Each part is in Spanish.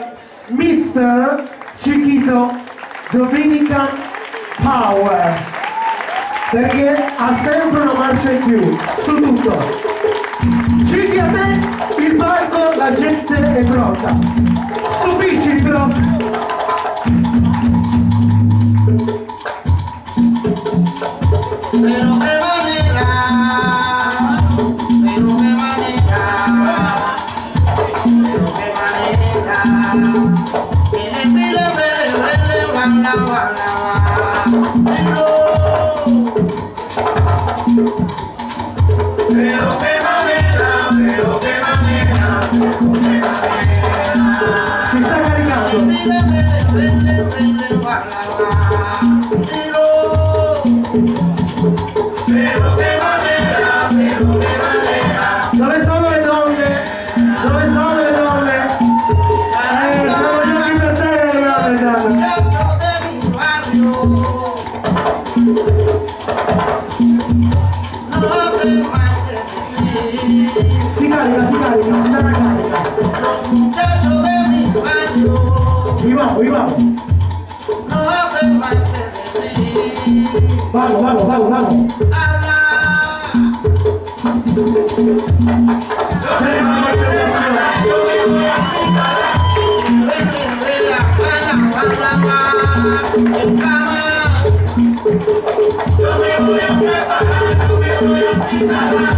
Mr. Chiquito Dominican Power, perché ha sempre una marcia in più su tutto. Chiqui, a te il palco, la gente è pronta, stupisci però. Pero qué manera, pero qué manera, pero qué manera. Pero qué manera, pero qué manera, pero qué manera. Si sta caricando. Pero qué manera, pero qué manera. Dove sono le donne? Dove sono le donne? Siamo giunti per terra, ragazzi. Muchachos de mi barrio, no sé más que decir. Si carica, si dà una carica. Los muchachos de mi barrio, Vamos. no sé más que decir. Vamos. Habla. En cama. Yo me voy a preparar, yo me voy a citar.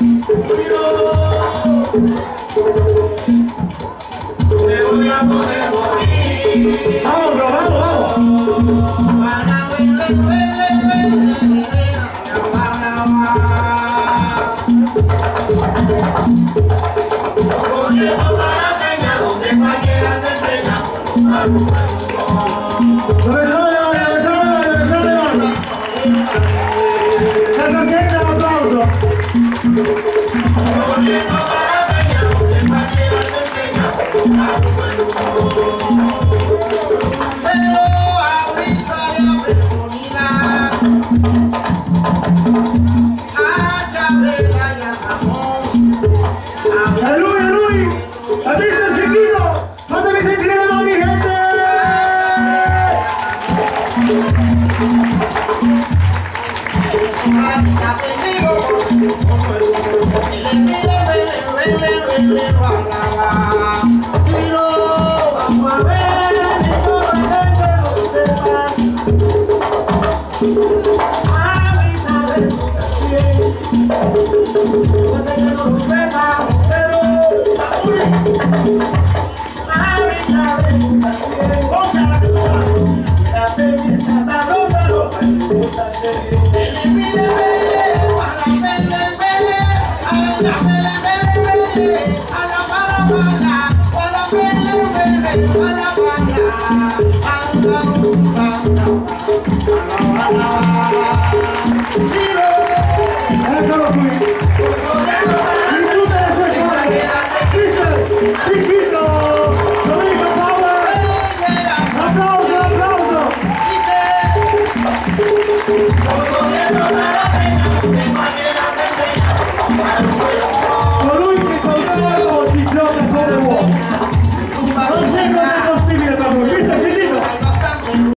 Me voy a poner bonito. Vamos. Corriendo para Peña, donde cualquiera se enseña. Dove sono le donne? Casa siete l'applauso. Corriendo para Peña, donde cualquiera se enseña. Pero avísale a Petronila, a Chabela y a Ramón. È lui! È Mr. Chiquito! Fatemi sentire le mani, gente!